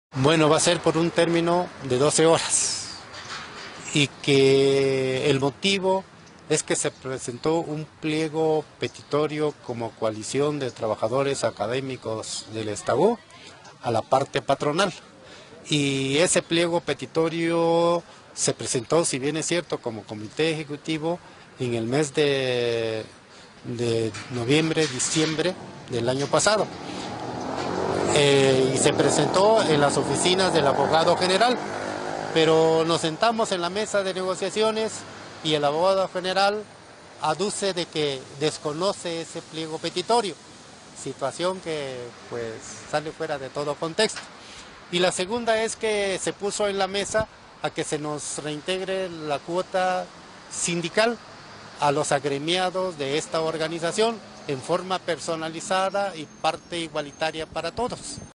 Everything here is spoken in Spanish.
Bueno, va a ser por un término de 12 horas y que el motivo es que se presentó un pliego petitorio como coalición de trabajadores académicos del Estado a la parte patronal. Y ese pliego petitorio se presentó, si bien es cierto, como comité ejecutivo en el mes de noviembre, diciembre del año pasado. Y se presentó en las oficinas del abogado general, pero nos sentamos en la mesa de negociaciones y el abogado general aduce de que desconoce ese pliego petitorio, situación que pues sale fuera de todo contexto. Y la segunda es que se puso en la mesa a que se nos reintegre la cuota sindical a los agremiados de esta organización en forma personalizada y parte igualitaria para todos.